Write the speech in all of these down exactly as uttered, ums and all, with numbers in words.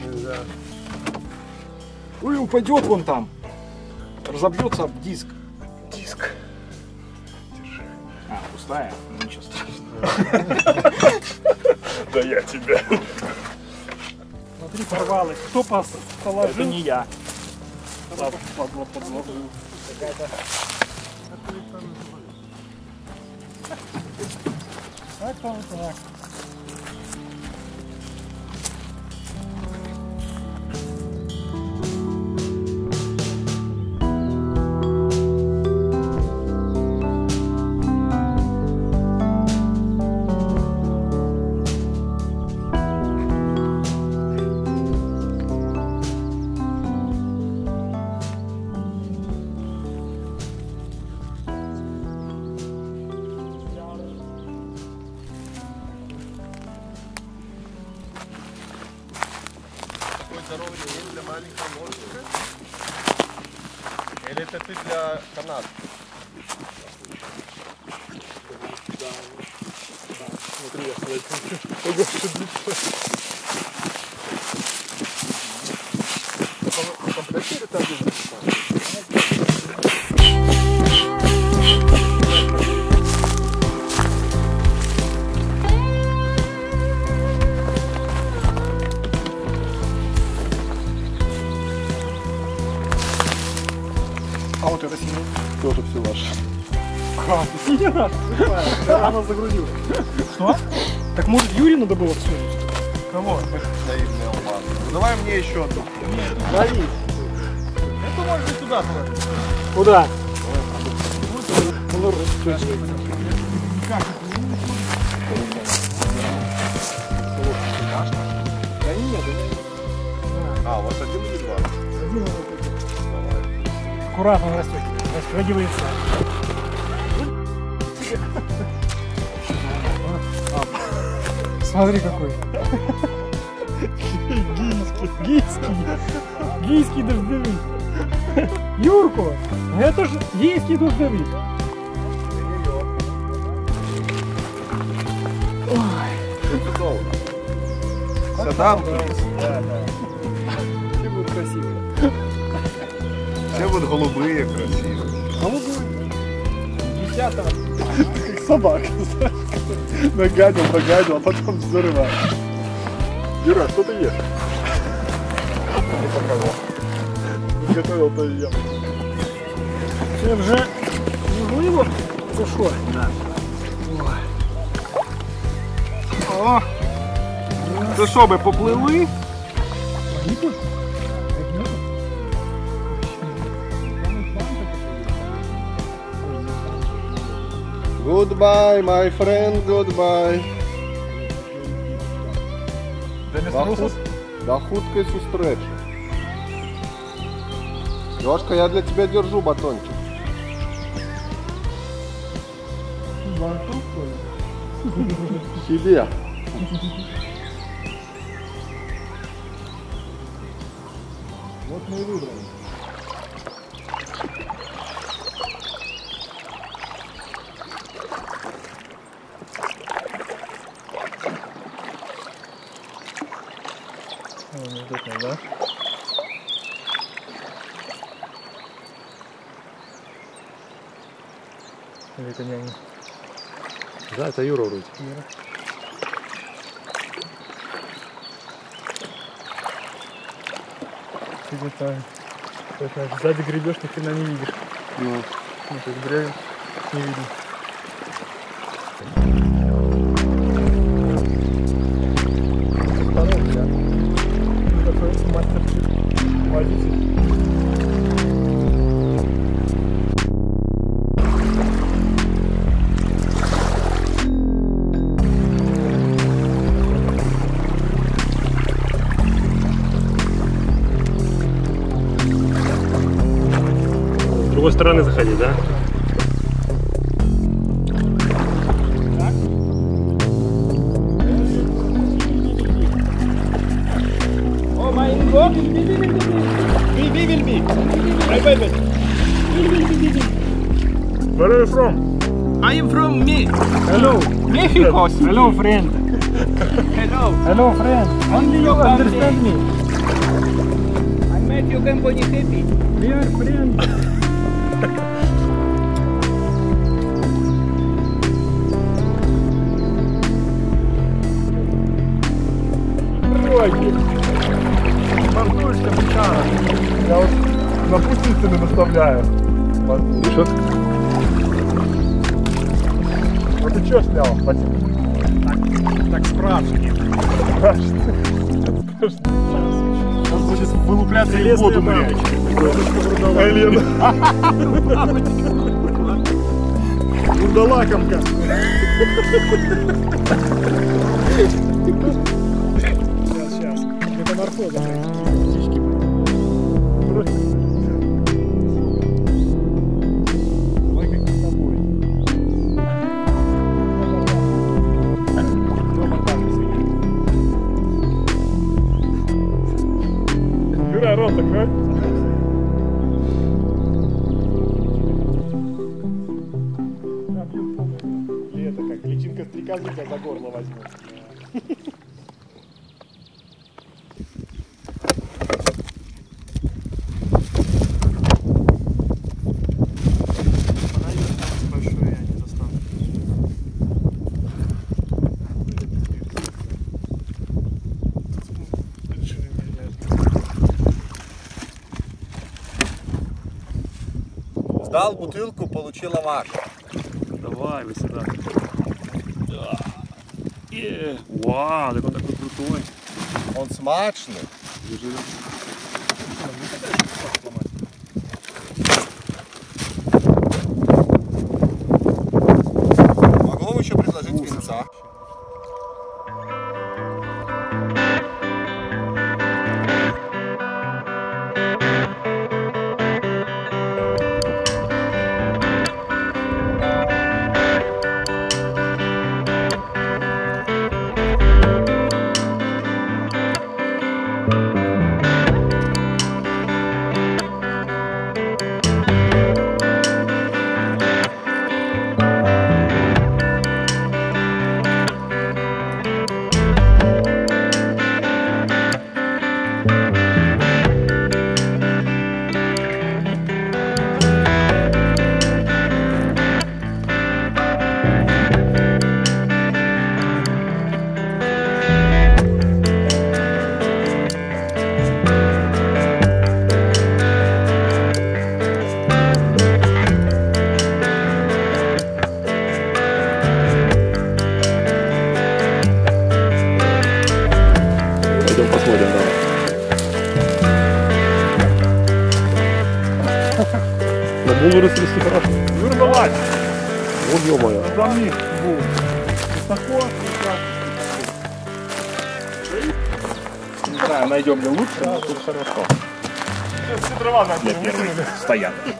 Да. Ой, упадет вон там. Разобьется об диск. Диск. Держи. А, пустая? Ну, ничего страшного. Да я тебя. Смотри, порвалось. Кто положил? Это не я. Какая-то. Так, там, так. Здоровый день для маленького ножика? Или это ты для каната? Да. Смотри, я смотрю. Ого, что длится. В комплекте или там где-то? А вот это синий. Тоже все ваше. Как? Не наш. Она загрузила. Что? Так может Юрию надо было всунуть? Кого? Наивный обман. Ну давай мне еще одну. Лови. Это можно туда положить. Куда? Да нет, А, у вас один или два? один. Аккуратно он растет. Расстегивается. Смотри какой. Гийский. Гийский. Гийский дождевик. Юрку, это же гийский дождевик. Это долго. Садам. Да, да. Все будут красивые. Все будут голубые, красивые. Голубые. Десятого. Как собака, знаешь. Нагадил, нагадил, а потом взрывает. Юра, что ты ешь? Не показал. Не готовил, то и ем. Все вже можливо? Це що? Да. О! Це що, ви поплили? Goodbye, my friend, goodbye. До хуткой зустрічі. Лёшка, я для тебя держу батончик. Себе. Вот мы и выбрали. Да? Или это не они? Да, это Юра вроде. Юра. Ты где-то сзади гребешь, ни хрена не видишь. Ну. Ну, то есть гребешь, не видно. Второй, да. Такой мастер водитель. С другой стороны заходи, да? О, май год, би би би би. Би би би би. Ай бай бай. Where are you from? I am from me. Hello. Mexico. Hello, friend. Hello. Hello, friend. Only you understand me. your company happy? We are friends. Роги. Мартуешь капитана. Я вот на путь истины наставляю. Что ты? А ты что снял, Вадим? Так справжнее. Он будет вылупляться и в воду нырять. Алена. Вурдалакомка. Сейчас, сейчас. Метаморфоза. Птички. Давай как с тобой. Юра, рот такой. Или это как личинка стрекозы за горло возьму. Большой я не достану. Сдал бутылку, получил авак. Давай, вы сюда. Да. Е. Вау, так он такой крутой. Он смачный. Держи. Могу вам еще предложить винца? Пойдем посмотрим, давай. На булу растрясти хорошо. Юра, давай. Вот ё-моё. Замни. Высоко. Не знаю, найдем ли лучше, но тут хорошо. Все дрова на Для первой стоянки.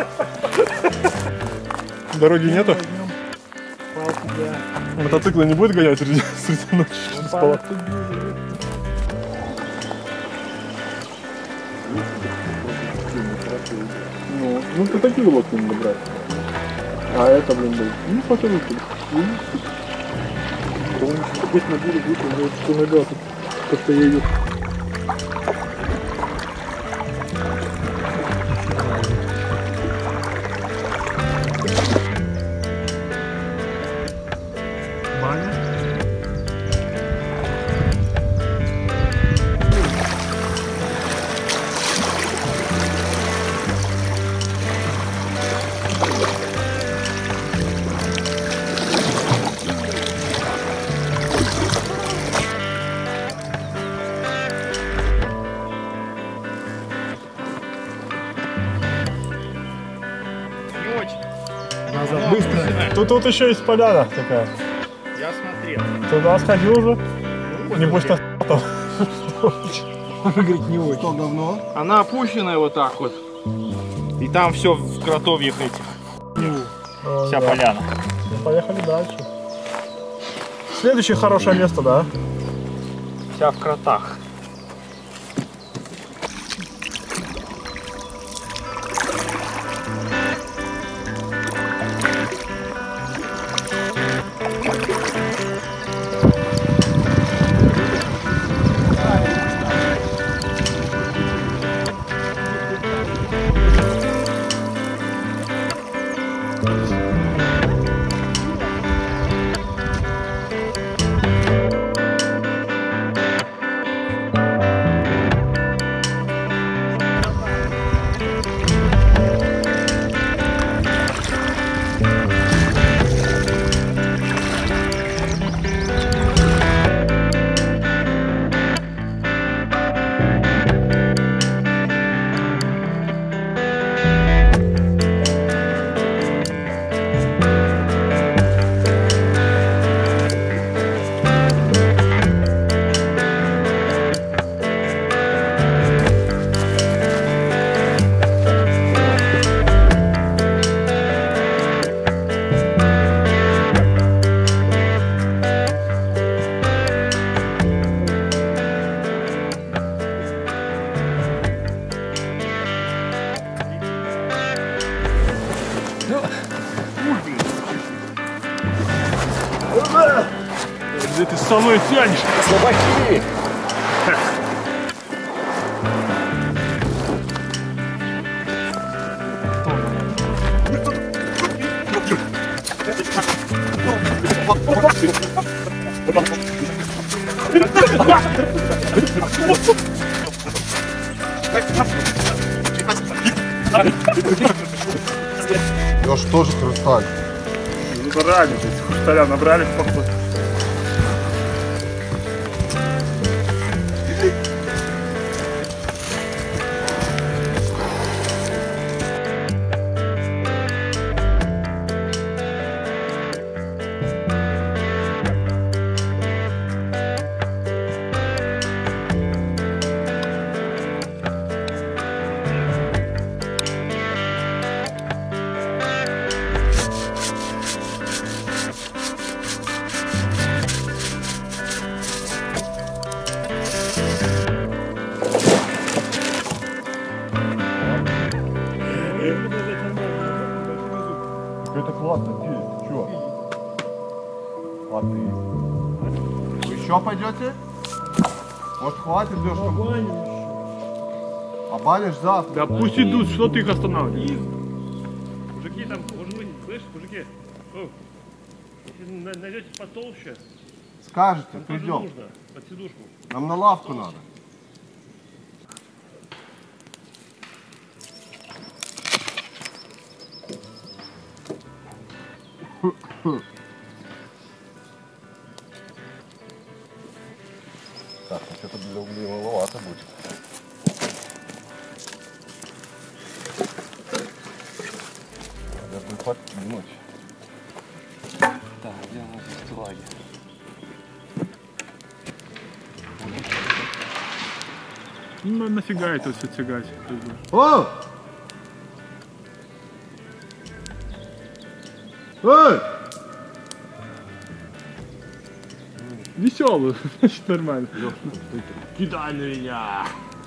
Дороги нету? Палку, да. Мотоцикла не будет гонять среди, среди ночи? через палатку? Ну, ну ты такие лодки не брать. А это, блин, был. Ну, потянуть. Здесь на берегу будет уже что нога тут. Как-то я ее. Баня? Назад, быстро. Тут, тут еще есть поляна такая. Я смотрел. Туда сходил уже. Небось, на там. Говорит, не очень. Что, говно? Она опущенная вот так вот. И там все в кротовьях этих. О, Вся да. поляна. Ну, поехали дальше. Следующее хорошее место, да? Вся в кротах. со мной сядешь. Слабаки! Леш, тоже хрусталь. Заранее здесь хрусталя набрали в поход. Это классно, ты чё? А ты? Вы еще пойдете? Может хватит, Леш? А банишь завтра? Да пусть идут, что ты их останавливаешь? Мужики там, может быть, слышишь, мужики? О, если найдете потолще, Скажете, там тоже придем. нужно, под сидушку. Нам на лавку надо. Так, ну что-то для углей маловато будет. Надо будет подкинуть. Так, где у нас здесь тлаги? Ну нафига это все тягать? О! Эй! Веселый, значит нормально. Кидай на меня!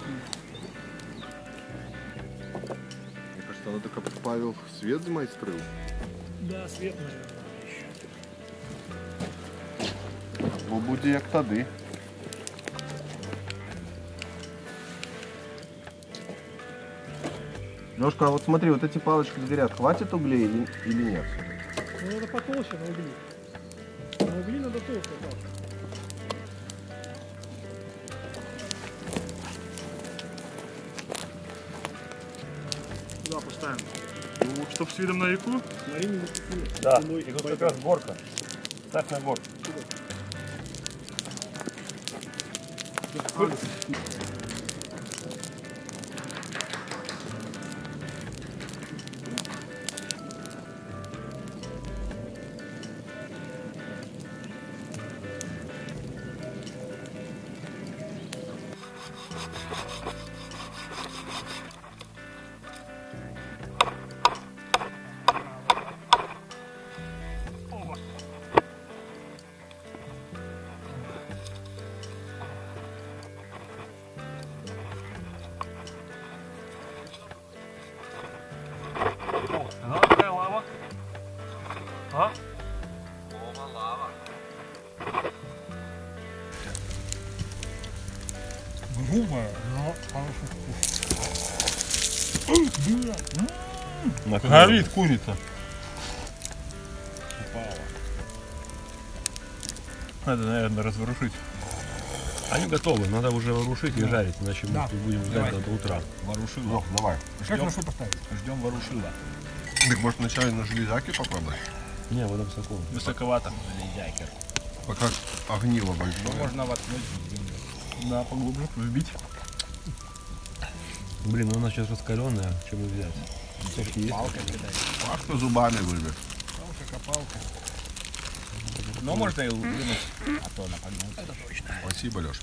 Мне кажется, надо только Павел свет змайстрил. Да, свет, наверное. Бо буде як тоді. Лёшка, а вот смотри, вот эти палочки горят, хватит углей или, или нет? Ну, надо потолще на угли. На угли надо толще, да. Сюда поставим. Ну, чтоб с видом на реку. Смотри, не зацепили. Да, Спиной и тут пойдёт. как раз горка. Ставь на горку. Ага, какая лава? А? Лава, лава. Грубая, но хорошая. Горит курица. Надо, наверное, разворушить. Они готовы, надо уже ворушить и жарить, иначе мы Да. тут будем ждать до, до утра. Ворушила. Ну, давай. Как на что поставить? Ждем ворушила. Так может вначале на железяке попробовать? Не, вот там высоко. Высоковато. Железякер. Пока огниво большое. Можно воткнуть в землю. Да, поглубже, вбить. Блин, ну она сейчас раскаленная, чем ее взять? Все-таки есть. Палкой кидать. Пашка зубами вырвет. Палка, копалка. Но можно и вынуть, а то она погнется. Это точно. Спасибо, Леш.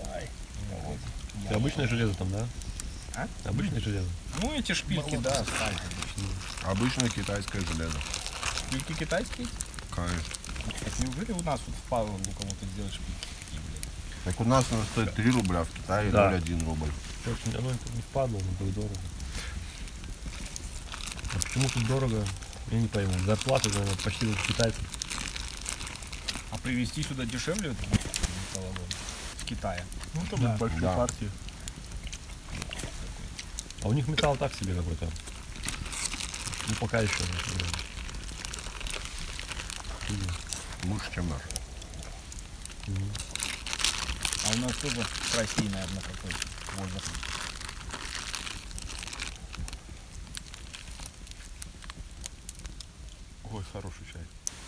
Ты обычное железо там, да? А? Обычное железо. Ну эти шпильки, да, ставить. Обычное китайское железо. Шпильки китайские? Конечно. Так неужели у нас вот впало у кого-то сделать шпильки такие, блядь? Так у нас она стоит три рубля, в Китае Да. ноль один рубль. Очень, оно не впадло, но было дорого. А почему тут дорого? Я не пойму. Зарплата, наверное, почти как у китайцев. А привезти сюда дешевле? металлолом. В Китае. Ну, там Да. большие Да. партии. А у них металл так себе какой-то. Ну пока еще. Лучше, чем наш. А у нас тоже в России, наверное, такой возраст. Ой, хороший чай.